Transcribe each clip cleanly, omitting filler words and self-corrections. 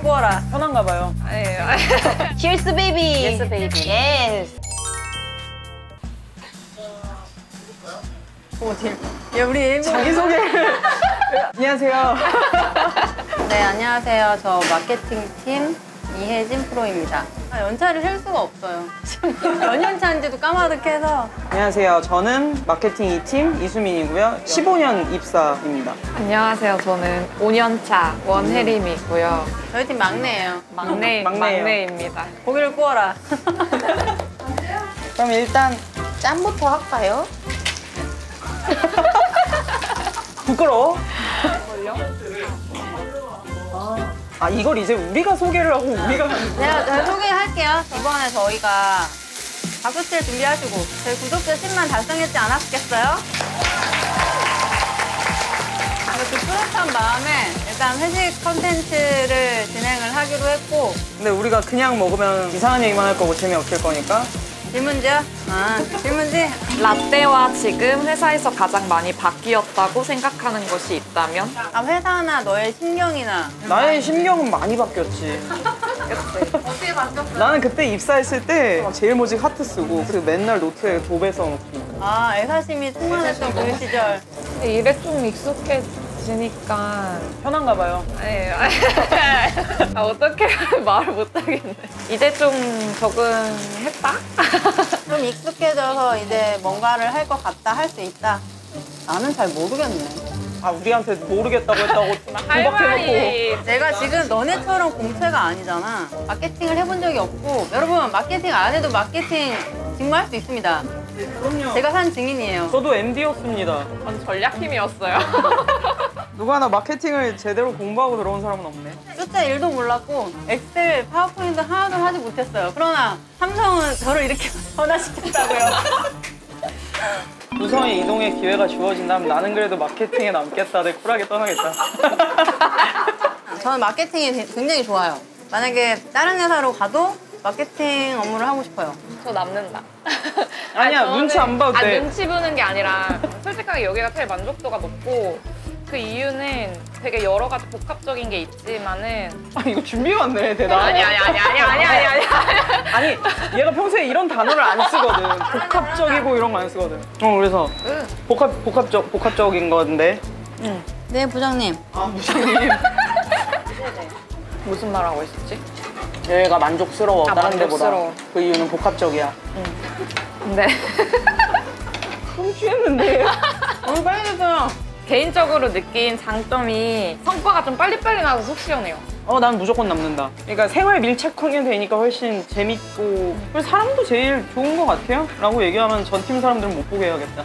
구워라. 편한가 봐요. Cheers, baby. Yes, baby. Yes. 야, 우리 자기소개를. 안녕하세요. 네, 안녕하세요. 저 마케팅팀 이혜진 프로입니다. 연차를 셀 수가 없어요. 몇 년 차인지도 까마득해서. 안녕하세요. 저는 마케팅 2팀 이수민이고요. 15년 입사입니다. 안녕하세요. 저는 5년차 원혜림이고요. 저희 팀 막내예요. 막내예요. 막내입니다. 고기를 구워라. 그럼 일단 짠부터 할까요? 부끄러워? 아, 이걸 이제 우리가 소개를 하고 우리가 제가 소개할게요. 이번에 저희가 박수칠 준비하시고 저희 구독자 10만 달성했지 않았겠어요? 그 뿌듯한 마음에 일단 회식 컨텐츠를 진행을 하기로 했고. 근데 우리가 그냥 먹으면 이상한 얘기만 할 거고 재미없을 거니까 질문지요? 질문지? 라떼와 지금 회사에서 가장 많이 바뀌었다고 생각하는 것이 있다면? 회사나 너의 심경이나. 나의 심경은 많이 바뀌었지. 어떻게 바뀌었어? 나는 그때 입사했을 때 제일 모직 하트 쓰고 그리고 맨날 노트에 도배 써놓고 애사심이 충만했던 그 시절. 일에 좀 익숙해지니까 편한가 봐요. 어떻게 말을 못하겠네. 이제 좀 적응했다? 좀 익숙해져서 이제 뭔가를 할 것 같다, 할 수 있다. 나는 잘 모르겠네. 우리한테 모르겠다고 했다고 도박해놓고. 내가 지금 너네처럼 공채가 아니잖아. 마케팅을 해본 적이 없고. 여러분, 마케팅 안 해도 마케팅 직무할 수 있습니다. 그럼요. 제가 산 증인이에요. 저도 MD였습니다. 전 전략팀이었어요. 누가 하나 마케팅을 제대로 공부하고 들어온 사람은 없네. 숫자 1도 몰랐고 엑셀, 파워포인트 하나도 하지 못했어요. 그러나 삼성은 저를 이렇게 변화시켰다고요. 부서의 이동의 기회가 주어진다면 나는 그래도 마케팅에 남겠다. 내 쿨하게 떠나겠다. 저는 마케팅이 굉장히 좋아요. 만약에 다른 회사로 가도 마케팅 업무를 하고 싶어요. 저 남는다. 아니야, 눈치 안 봐도 돼. 눈치 보는 게 아니라 솔직하게 여기가 제일 만족도가 높고 그 이유는 되게 여러 가지 복합적인 게 있지만은 이거 준비해왔네, 대답. 아니. 아니, 얘가 평소에 이런 단어를 안 쓰거든. 복합적이고 이런 거 안 쓰거든. 그래서 복합적인 건데. 네, 부장님. 부장님. 무슨 말 하고 있었지? 얘가 만족스러워, 다른 데보다. 만족스러워. 그 이유는 복합적이야. 근데 좀 취했는데. 빨리 됐어요. 개인적으로 느낀 장점이 성과가 좀 빨리빨리 나서 속 시원해요. 난 무조건 남는다. 그러니까 생활 밀착하게 되니까 훨씬 재밌고 그리고 사람도 제일 좋은 것 같아요. 라고 얘기하면 전 팀 사람들은 못 보게 해야겠다.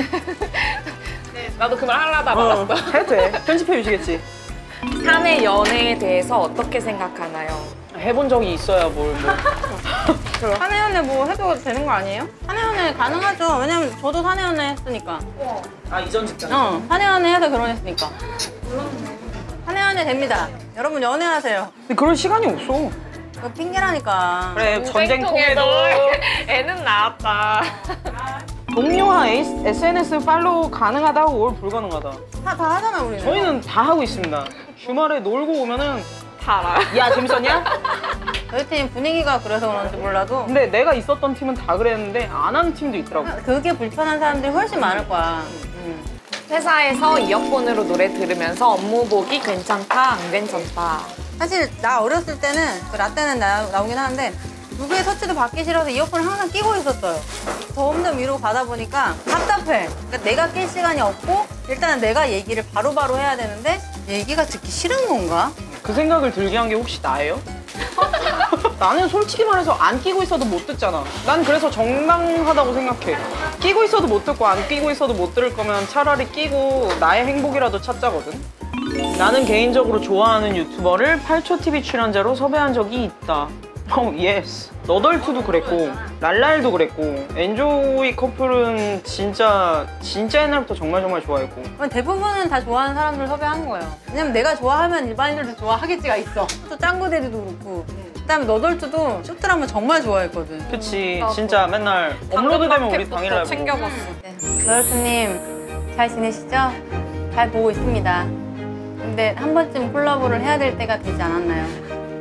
나도 그 말 하려다 말았어. 해도 돼. 편집해 주시겠지. 사내 연애에 대해서 어떻게 생각하나요? 해본 적이 있어야 뭘 사내 연애 뭐 해도 되는 거 아니에요? 사내 연애 가능하죠. 왜냐면 저도 사내 연애 했으니까. 이전 직장. 사내 연애 해서 결혼했으니까. 사내 연애 됩니다. 여러분 연애하세요. 근데 그럴 시간이 없어. 그거 핑계라니까. 그래, 전쟁통에도 애는 낳았다. 동료와 SNS 팔로우 가능하다고 올 불가능하다. 다 하잖아 우리는. 저희는 다 하고 있습니다. 주말에 놀고 오면은 다 알아요. 야, 재밌었냐? 저희 팀 분위기가 그래서 그런지 몰라도 근데 내가 있었던 팀은 다 그랬는데 안 하는 팀도 있더라고. 그게 불편한 사람들이 훨씬 많을 거야. 회사에서 이어폰으로 노래 들으면서 업무 보기 괜찮다, 안 괜찮다. 사실 나 어렸을 때는 그 라떼는 나오긴 하는데 누구의 터치도 받기 싫어서 이어폰을 항상 끼고 있었어요. 점점 위로 가다 보니까 답답해. 그러니까 내가 낄 시간이 없고 일단은 내가 얘기를 바로바로 해야 되는데 얘기가 듣기 싫은 건가? 그 생각을 들게 한 게 혹시 나예요? 나는 솔직히 말해서 안 끼고 있어도 못 듣잖아. 난 그래서 정당하다고 생각해. 끼고 있어도 못 듣고 안 끼고 있어도 못 들을 거면 차라리 끼고 나의 행복이라도 찾자거든. 나는 개인적으로 좋아하는 유튜버를 8초TV 출연자로 섭외한 적이 있다. 예스. 너덜트도 그랬고 랄랄도 그랬고 엔조이 커플은 진짜 옛날부터 정말 좋아했고. 대부분은 다 좋아하는 사람들을 섭외한 거예요. 왜냐면 내가 좋아하면 일반인들도 좋아하겠지가 있어. 또 짱구대리도 그렇고 그다음에 너덜트도 쇼트라면 정말 좋아했거든. 그치. 진짜 맨날 업로드되면 우리 당일날 보고. 챙겨봤어. 네. 너덜트님 잘 지내시죠? 잘 보고 있습니다. 근데 한 번쯤 콜라보를 해야 될 때가 되지 않았나요?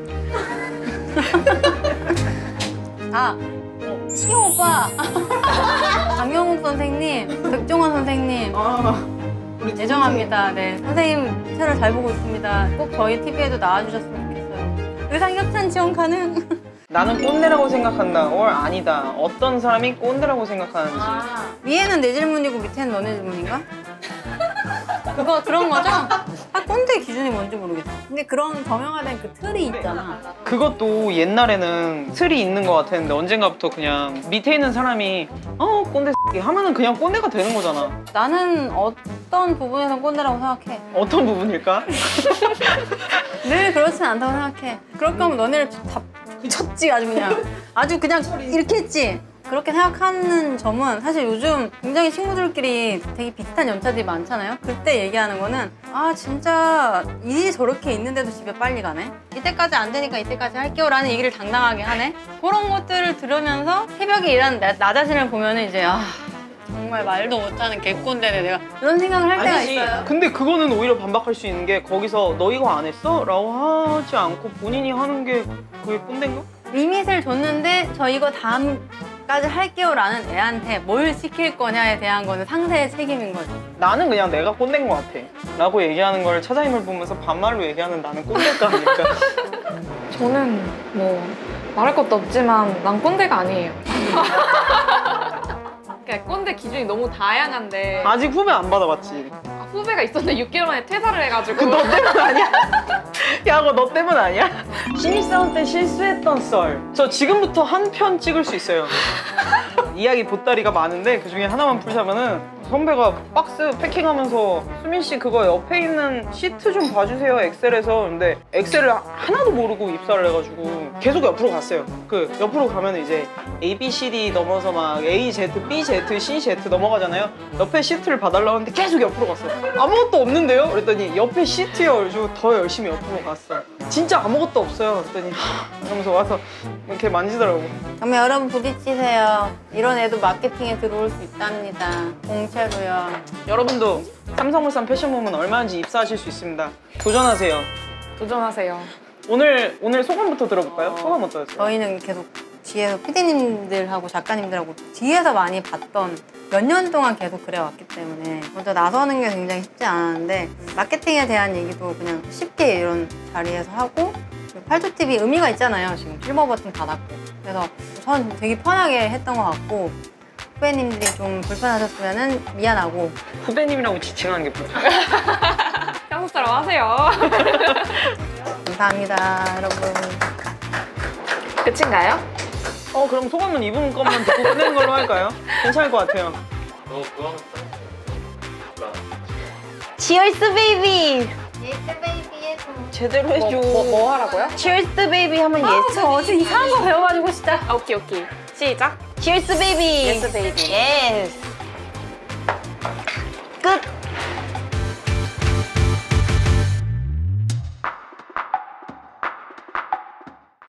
아, 시영 오빠. 강영욱 선생님, 백종원 선생님. 우리 애정합니다. 네, 선생님 채널 잘 보고 있습니다. 꼭 저희 TV에도 나와주셨으면 좋겠어요. 의상 협찬 지원 가능? 나는 꼰대라고 생각한다. 아니다. 어떤 사람이 꼰대라고 생각하는지. 위에는 내 질문이고 밑에는 너네 질문인가? 그런 거죠? 아, 꼰대 기준이 뭔지 모르겠어. 근데 그런 정형화된 그 틀이 있잖아. 그것도 옛날에는 틀이 있는 것 같았는데 언젠가부터 그냥 밑에 있는 사람이 꼰대 X 하면은 그냥 꼰대가 되는 거잖아. 나는 어떤 부분에서 꼰대라고 생각해. 어떤 부분일까? 늘 그렇진 않다고 생각해. 그럴 거면 너네를 다 쳤지, 아주 그냥 이렇게 했지. 그렇게 생각하는 점은 사실 요즘 굉장히 친구들끼리 되게 비슷한 연차들이 많잖아요. 그때 얘기하는 거는 아 진짜 일이 저렇게 있는데도 집에 빨리 가네? 이때까지 안 되니까 이때까지 할게요 라는 얘기를 당당하게 하네? 그런 것들을 들으면서 새벽에 일하는 나 자신을 보면 이제 아 정말 말도 못하는 개꼰대네 내가 이런 생각을 할 때가 있어요. 근데 그거는 오히려 반박할 수 있는 게 거기서 너 이거 안 했어? 라고 하지 않고 본인이 하는 게 그게 꼰대인가? 리밋을 줬는데 저 이거 다음까지 할게요 라는 애한테 뭘 시킬 거냐에 대한 거는 상세의 책임인 거죠. 나는 그냥 내가 꼰대인 것 같아 라고 얘기하는 걸 차장님을 보면서 반말로 얘기하는 나는 꼰대가 아닐까. 저는 뭐 말할 것도 없지만 난 꼰대가 아니에요. 그러니까 꼰대 기준이 너무 다양한데 아직 후배 안 받아봤지. 후배가 있었는데 6개월 만에 퇴사를 해가지고 너 때문 아니야? 야, 그거 너 때문 아니야? 신입사원 때 실수했던 썰. 저 지금부터 한 편 찍을 수 있어요. 이야기 보따리가 많은데 그 중에 하나만 풀자면은 선배가 박스 패킹하면서 수민 씨 그거 옆에 있는 시트 좀 봐주세요 엑셀에서. 근데 엑셀을 하나도 모르고 입사를 해가지고 계속 옆으로 갔어요. 그 옆으로 가면 이제 A, B, C, D 넘어서 막 A, Z, B, Z, C, Z 넘어가잖아요. 옆에 시트를 봐달라고 하는데 계속 옆으로 갔어요. 아무것도 없는데요? 그랬더니 옆에 시트요. 그래가지고 더 열심히 옆으로 갔어. 진짜 아무것도 없어요. 그랬더니 이러면서 와서 이렇게 만지더라고. 그러면 여러분 부딪히세요. 이런 애도 마케팅에 들어올 수 있답니다. 공채로요. 여러분도 삼성물산 패션모먼 얼마든지 입사하실 수 있습니다. 도전하세요. 도전하세요. 오늘 소감부터 들어볼까요? 소감 어떠셨어요? 저희는 계속 뒤에서 PD님들하고 작가님들하고 뒤에서 많이 봤던 몇 년 동안 계속 그래왔기 때문에 먼저 나서는 게 굉장히 쉽지 않았는데 마케팅에 대한 얘기도 그냥 쉽게 이런 자리에서 하고 팔도TV 의미가 있잖아요. 지금 실버 버튼 받았고 그래서 전 되게 편하게 했던 것 같고 후배님들이 좀 불편하셨으면 미안하고 후배님이라고 지칭하는 게 불편해요. 한국사람 하세요. 감사합니다 여러분. 끝인가요? 그럼 소감은 이분 것만 듣고 끝내는 걸로 할까요? 괜찮을 것 같아요. Cheers baby. 제대로 해줘. 뭐 하라고요? Cheers baby 하면 yes. 저 어제 이상한 거 배워가지고 진짜. 오케이. 시작. Cheers baby. Yes, baby. Yes.